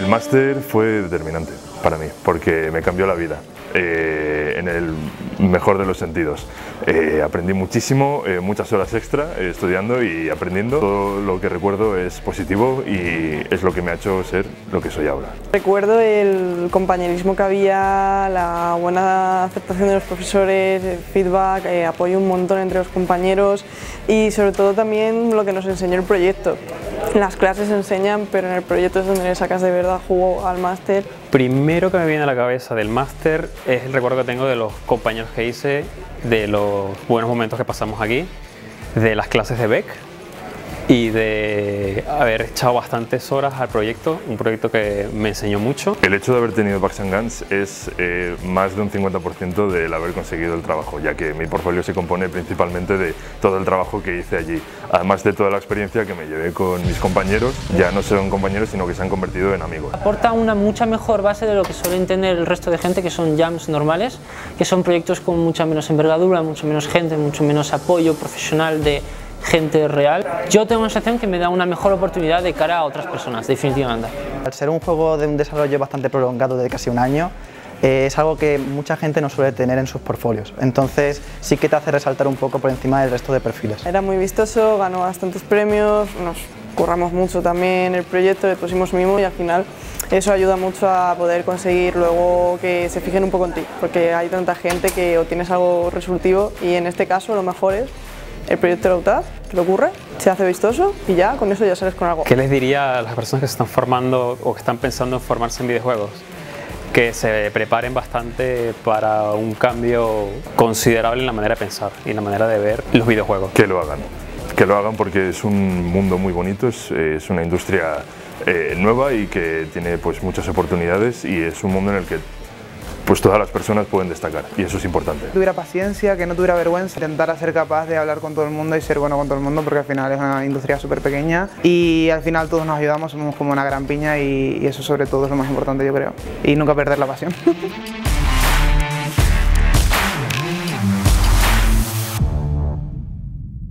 El máster fue determinante para mí, porque me cambió la vida, en el mejor de los sentidos. Aprendí muchísimo, muchas horas extra estudiando y aprendiendo. Todo lo que recuerdo es positivo y es lo que me ha hecho ser lo que soy ahora. Recuerdo el compañerismo que había, la buena aceptación de los profesores, el feedback, apoyo un montón entre los compañeros y sobre todo también lo que nos enseñó el proyecto. Las clases enseñan, pero en el proyecto es donde le sacas de verdad jugo al máster. Primero que me viene a la cabeza del máster es el recuerdo que tengo de los compañeros que hice, de los buenos momentos que pasamos aquí, de las clases de BEC y de haber echado bastantes horas al proyecto, un proyecto que me enseñó mucho. El hecho de haber tenido Bugs & Guns es más de un 50% del haber conseguido el trabajo, ya que mi portfolio se compone principalmente de todo el trabajo que hice allí, además de toda la experiencia que me llevé con mis compañeros. Ya no son compañeros, sino que se han convertido en amigos. Aporta una mucha mejor base de lo que suelen tener el resto de gente, que son jams normales, que son proyectos con mucha menos envergadura, mucho menos gente, mucho menos apoyo profesional de gente real. Yo tengo una sensación que me da una mejor oportunidad de cara a otras personas, definitivamente. Al ser un juego de un desarrollo bastante prolongado de casi un año, es algo que mucha gente no suele tener en sus portfolios, entonces sí que te hace resaltar un poco por encima del resto de perfiles. Era muy vistoso, ganó bastantes premios, nos curramos mucho también el proyecto, le pusimos mimo y al final eso ayuda mucho a poder conseguir luego que se fijen un poco en ti, porque hay tanta gente que obtienes algo resolutivo y en este caso lo mejor es el proyecto de la UTAD, que lo ocurre, se hace vistoso y ya con eso ya sales con algo. ¿Qué les diría a las personas que se están formando o que están pensando en formarse en videojuegos? Que se preparen bastante para un cambio considerable en la manera de pensar y en la manera de ver los videojuegos. Que lo hagan porque es un mundo muy bonito, es una industria nueva y que tiene pues muchas oportunidades y es un mundo en el que pues todas las personas pueden destacar y eso es importante. Que tuviera paciencia, que no tuviera vergüenza, intentar ser capaz de hablar con todo el mundo y ser bueno con todo el mundo, porque al final es una industria súper pequeña y al final todos nos ayudamos, somos como una gran piña y eso sobre todo es lo más importante, yo creo, y nunca perder la pasión.